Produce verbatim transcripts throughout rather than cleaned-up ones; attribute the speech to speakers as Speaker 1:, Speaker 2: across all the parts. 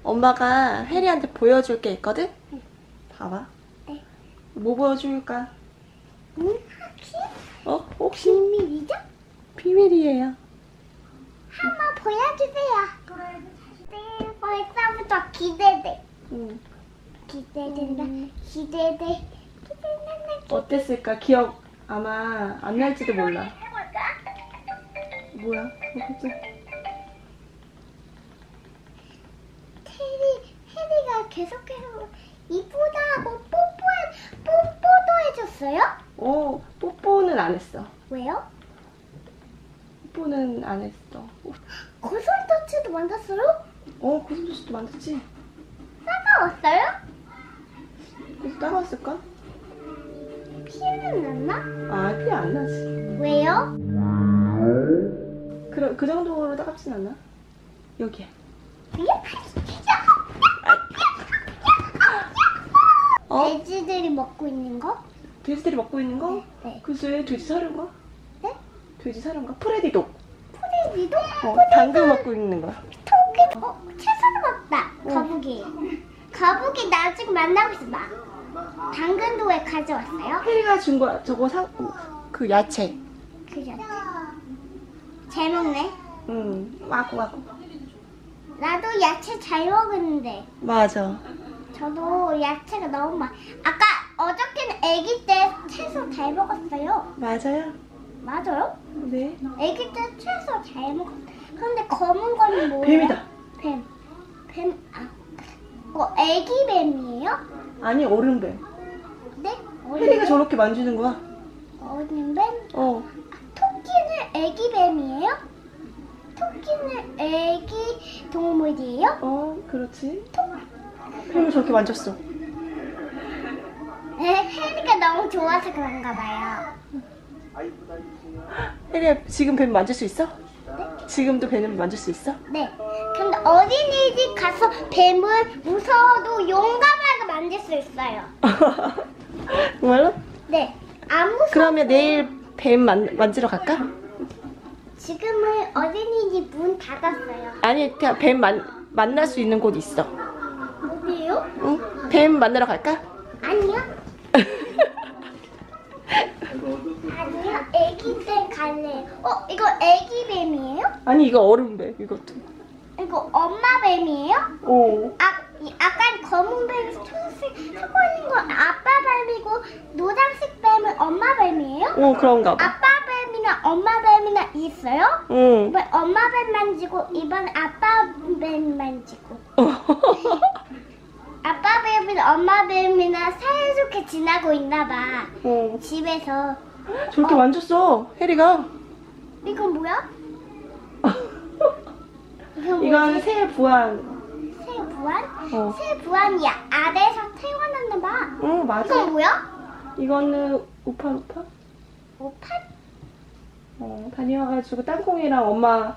Speaker 1: 엄마가 혜리한테 보여줄 게 있거든?
Speaker 2: 응.
Speaker 1: 봐봐.
Speaker 2: 네.
Speaker 1: 뭐 보여줄까?
Speaker 2: 응? 혹시?
Speaker 1: 어? 혹시?
Speaker 2: 비밀이죠?
Speaker 1: 비밀이에요.
Speaker 2: 한번 보여주세요. 네, 벌써부터 기대돼.
Speaker 1: 응.
Speaker 2: 기대된다.
Speaker 1: 음.
Speaker 2: 기대돼. 기대된다.
Speaker 1: 어땠을까? 기억 아마 안 날지도 몰라.
Speaker 2: 해볼까?
Speaker 1: 뭐야? 어, 그치?
Speaker 2: 테리, 해리가 계속해서 이쁘다 하고 뽀뽀해, 뽀뽀도 해줬어요?
Speaker 1: 어, 뽀뽀는 안 했어.
Speaker 2: 왜요?
Speaker 1: 뽀뽀는 안 했어.
Speaker 2: 고슴도치도 만났어요?
Speaker 1: 어, 고슴도치도 만졌지?
Speaker 2: 따가웠어요?
Speaker 1: 그래서 따가웠을까?
Speaker 2: 피는 났나?
Speaker 1: 아, 피 안 나지.
Speaker 2: 왜요?
Speaker 1: 그, 그 정도로 따갑진 않아? 여기야.
Speaker 2: 이게
Speaker 1: 어?
Speaker 2: 돼지들이 먹고 있는 거?
Speaker 1: 돼지들이 먹고 있는 거?
Speaker 2: 네.
Speaker 1: 글쎄, 돼지 사료인가?
Speaker 2: 네?
Speaker 1: 돼지 사료인가? 프레디도.
Speaker 2: 포레지도?
Speaker 1: 어, 당근 먹고 있는 거야.
Speaker 2: 토끼? 어, 채소도 먹다.
Speaker 1: 응.
Speaker 2: 거북이. 거북이 나 지금 만나고 있어. 나. 당근도 왜 가져왔어요?
Speaker 1: 혜리가 준 거야. 저거 사, 그 야채.
Speaker 2: 그죠? 잘 먹네.
Speaker 1: 응, 와구 와구.
Speaker 2: 나도 야채 잘 먹었는데.
Speaker 1: 맞아.
Speaker 2: 저도 야채가 너무 많. 아까 어저께는 아기 때 채소 잘 먹었어요.
Speaker 1: 맞아요.
Speaker 2: 맞아요?
Speaker 1: 네.
Speaker 2: 아기 때 채소 잘 먹었어. 근데 검은 건 뭐예요?
Speaker 1: 뱀이다.
Speaker 2: 뱀. 뱀. 아. 어, 아기 뱀이에요?
Speaker 1: 아니, 어른뱀.
Speaker 2: 네?
Speaker 1: 혜리가 저렇게 만지는 거야.
Speaker 2: 어린 뱀?
Speaker 1: 어.
Speaker 2: 토끼는 아기 뱀이에요? 토끼는 아기 동물이에요?
Speaker 1: 어, 그렇지. 뱀을 저렇게 만졌어.
Speaker 2: 네, 해리가 너무 좋아서 그런가 봐요.
Speaker 1: 혜리야, 지금 뱀 만질 수 있어? 지금도 뱀을 만질 수 있어?
Speaker 2: 네. 근데 어린이집 가서 뱀을 무서워도 용감하게 만질 수 있어요.
Speaker 1: 정말로?
Speaker 2: 네. 안 무서워.
Speaker 1: 그러면 내일 뱀 만, 만지러 갈까?
Speaker 2: 지금은 어린이집 문 닫았어요.
Speaker 1: 아니, 그냥 뱀 만, 만날 수 있는 곳 있어.
Speaker 2: 어디요?
Speaker 1: 응? 뱀 만나러 갈까?
Speaker 2: 아니요. 아니요. 아기 때 갈래요. 어, 이거 아기 뱀이에요?
Speaker 1: 아니, 이거 어른뱀, 이것도.
Speaker 2: 이거 엄마 뱀이에요?
Speaker 1: 오.
Speaker 2: 아, 이 아까 검은 뱀, 초록색 하고 있는 건 아빠 뱀이고 노란색 뱀은 엄마 뱀이에요?
Speaker 1: 오, 그런가 봐.
Speaker 2: 아빠 뱀이나 엄마 뱀이나 있어요?
Speaker 1: 응.
Speaker 2: 이번 엄마 뱀 만지고 이번 아빠 뱀 만지고 아빠 뱀이나 엄마 뱀이나 사이좋게 지나고 있나봐.
Speaker 1: 어.
Speaker 2: 집에서.
Speaker 1: 저렇게 만졌어, 혜리가.
Speaker 2: 이건 뭐야? 이건
Speaker 1: 이건
Speaker 2: 뭐지?
Speaker 1: 새 부안.
Speaker 2: 새 부안?
Speaker 1: 어.
Speaker 2: 새 부안이 아래에서 태어났나봐.
Speaker 1: 응, 맞아.
Speaker 2: 이건 뭐야?
Speaker 1: 이거는 우파 우파?
Speaker 2: 오판?
Speaker 1: 어, 다녀와가지고 땅콩이랑 엄마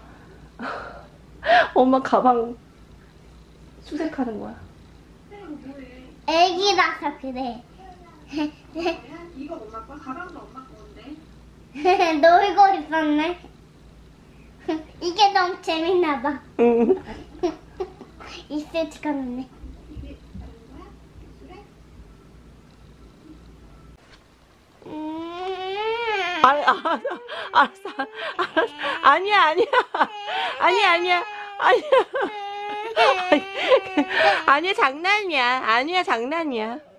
Speaker 1: 엄마 가방 수색하는 거야.
Speaker 2: 애기라서 그래.
Speaker 3: 이거 엄마 거? 가방도 엄마 건데?
Speaker 2: 놀고 있었네. 이게 너무 재밌나봐.
Speaker 1: 응.
Speaker 2: 이세 찍었네. 음.
Speaker 1: 아니, 알았어, 알았어, 알았어. 아니야, 아니야, 아니야, 아니야, 아니야. 아니야, 장난이야. 아니야, 장난이야.